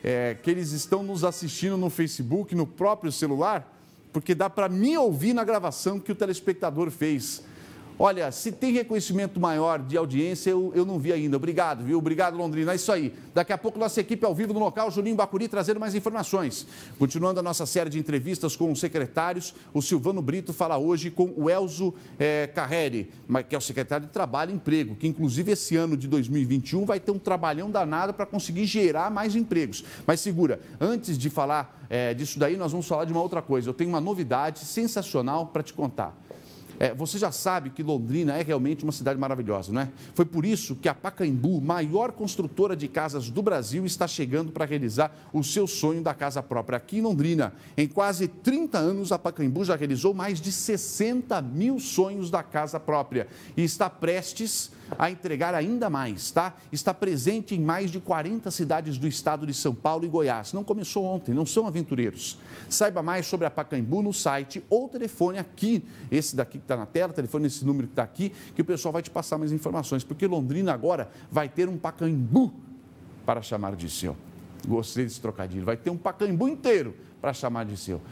que eles estão nos assistindo no Facebook, no próprio celular, porque dá para me ouvir na gravação que o telespectador fez. Olha, se tem reconhecimento maior de audiência, eu não vi ainda. Obrigado, viu? Obrigado, Londrina. É isso aí. Daqui a pouco, nossa equipe ao vivo no local, Julinho Bacuri, trazendo mais informações. Continuando a nossa série de entrevistas com os secretários, o Silvano Brito fala hoje com o Elzo Carreri, que é o secretário de Trabalho e Emprego, que inclusive esse ano de 2021 vai ter um trabalhão danado para conseguir gerar mais empregos. Mas segura, antes de falar disso daí, nós vamos falar de uma outra coisa. Eu tenho uma novidade sensacional para te contar. Você já sabe que Londrina é realmente uma cidade maravilhosa, não é? Foi por isso que a Pacaembu, maior construtora de casas do Brasil, está chegando para realizar o seu sonho da casa própria aqui em Londrina. Em quase 30 anos, a Pacaembu já realizou mais de 60 mil sonhos da casa própria e está prestes a entregar ainda mais, tá? Está presente em mais de 40 cidades do estado de São Paulo e Goiás. Não começou ontem, não são aventureiros. Saiba mais sobre a Pacaembu no site ou telefone aqui, esse daqui que está na tela, telefone esse número que está aqui, que o pessoal vai te passar mais informações, porque Londrina agora vai ter um Pacaembu para chamar de seu. Gostei desse trocadilho. Vai ter um Pacaembu inteiro para chamar de seu.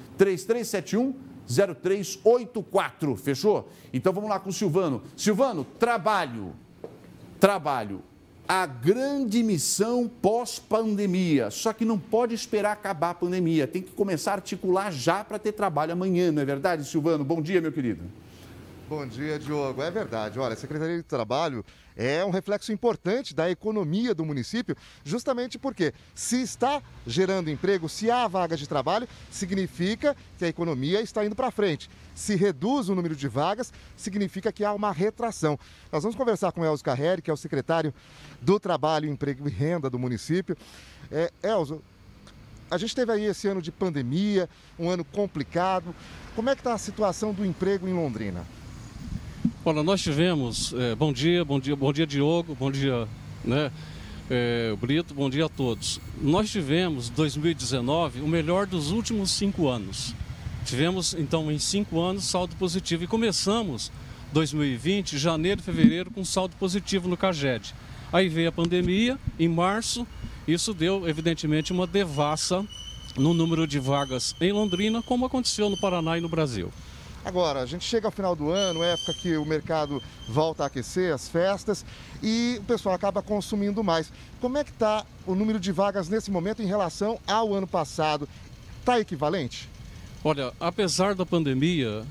3371-0384, fechou? Então vamos lá com o Silvano. Silvano, trabalho. A grande missão pós-pandemia. Só que não pode esperar acabar a pandemia. Tem que começar a articular já para ter trabalho amanhã, não é verdade, Silvano? Bom dia, meu querido. Bom dia, Diogo. É verdade. Olha, a Secretaria de Trabalho é um reflexo importante da economia do município, justamente porque se está gerando emprego, se há vagas de trabalho, significa que a economia está indo para frente. Se reduz o número de vagas, significa que há uma retração. Nós vamos conversar com o Elzo Carreri, que é o secretário do Trabalho, Emprego e Renda do município. Elzo, a gente teve aí esse ano de pandemia, um ano complicado. Como é que está a situação do emprego em Londrina? Olha, nós tivemos, bom dia Diogo, bom dia Brito, bom dia a todos. Nós tivemos 2019 o melhor dos últimos 5 anos. Tivemos então em 5 anos saldo positivo e começamos 2020, janeiro e fevereiro com saldo positivo no CAGED. Aí veio a pandemia, em março, isso deu evidentemente uma devassa no número de vagas em Londrina, como aconteceu no Paraná e no Brasil. Agora, a gente chega ao final do ano, época que o mercado volta a aquecer, as festas, e o pessoal acaba consumindo mais. Como é que está o número de vagas nesse momento em relação ao ano passado? Está equivalente? Olha, apesar da pandemia,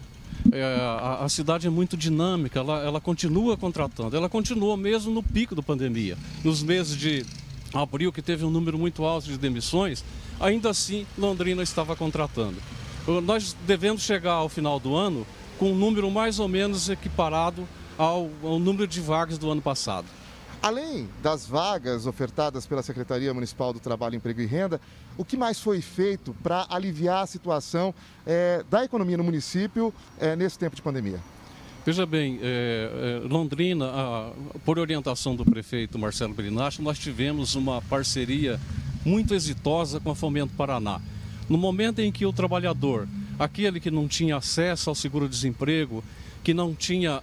a cidade é muito dinâmica, ela continua contratando, ela continua mesmo no pico da pandemia. Nos meses de abril, que teve um número muito alto de demissões, ainda assim Londrina estava contratando. Nós devemos chegar ao final do ano com um número mais ou menos equiparado ao número de vagas do ano passado. Além das vagas ofertadas pela Secretaria Municipal do Trabalho, Emprego e Renda, o que mais foi feito para aliviar a situação da economia no município nesse tempo de pandemia? Veja bem, Londrina, por orientação do prefeito Marcelo Brinach, nós tivemos uma parceria muito exitosa com a Fomento Paraná. No momento em que o trabalhador, aquele que não tinha acesso ao seguro-desemprego, que não tinha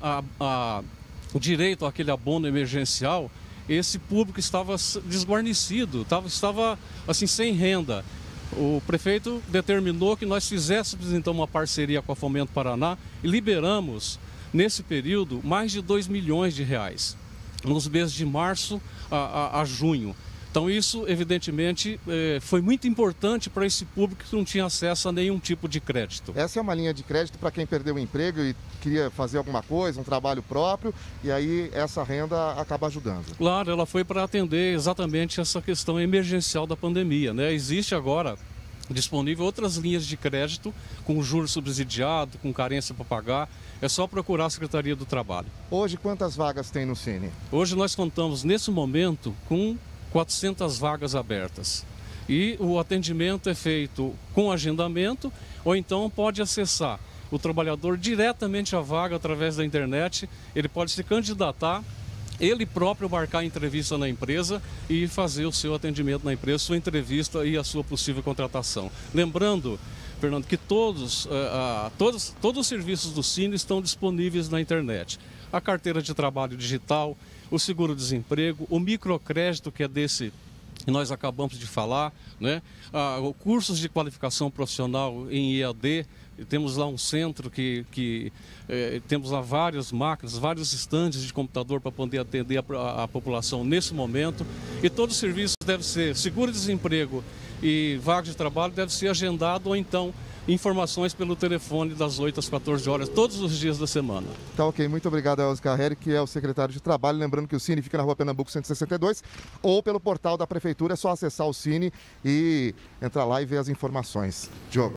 o direito àquele abono emergencial, esse público estava desguarnecido, estava assim, sem renda. O prefeito determinou que nós fizéssemos então uma parceria com a Fomento Paraná e liberamos, nesse período, mais de 2 milhões de reais, nos meses de março a junho. Então isso, evidentemente, foi muito importante para esse público que não tinha acesso a nenhum tipo de crédito. Essa é uma linha de crédito para quem perdeu o emprego e queria fazer alguma coisa, um trabalho próprio, e aí essa renda acaba ajudando. Claro, ela foi para atender exatamente essa questão emergencial da pandemia, né? Existe agora disponível outras linhas de crédito com juros subsidiado, com carência para pagar. É só procurar a Secretaria do Trabalho. Hoje, quantas vagas tem no Cine? Hoje nós contamos, nesse momento, com 400 vagas abertas. E o atendimento é feito com agendamento, ou então pode acessar o trabalhador diretamente à vaga através da internet. Ele pode se candidatar, ele próprio marcar a entrevista na empresa e fazer o seu atendimento na empresa, sua entrevista e a sua possível contratação. Lembrando, Fernando, que todos os serviços do Cine estão disponíveis na internet. A carteira de trabalho digital, o seguro-desemprego, o microcrédito, que é desse e nós acabamos de falar, né? Cursos de qualificação profissional em EAD, temos lá um centro que temos lá várias máquinas, vários estandes de computador para poder atender a população nesse momento. E todo o serviço deve ser seguro-desemprego e vaga de trabalho deve ser agendado, ou então informações pelo telefone das 8 às 14 horas, todos os dias da semana. Tá ok, muito obrigado a Oscar Herri, que é o secretário de Trabalho. Lembrando que o Cine fica na Rua Pernambuco 162, ou pelo portal da Prefeitura, é só acessar o Cine e entrar lá e ver as informações. Diogo.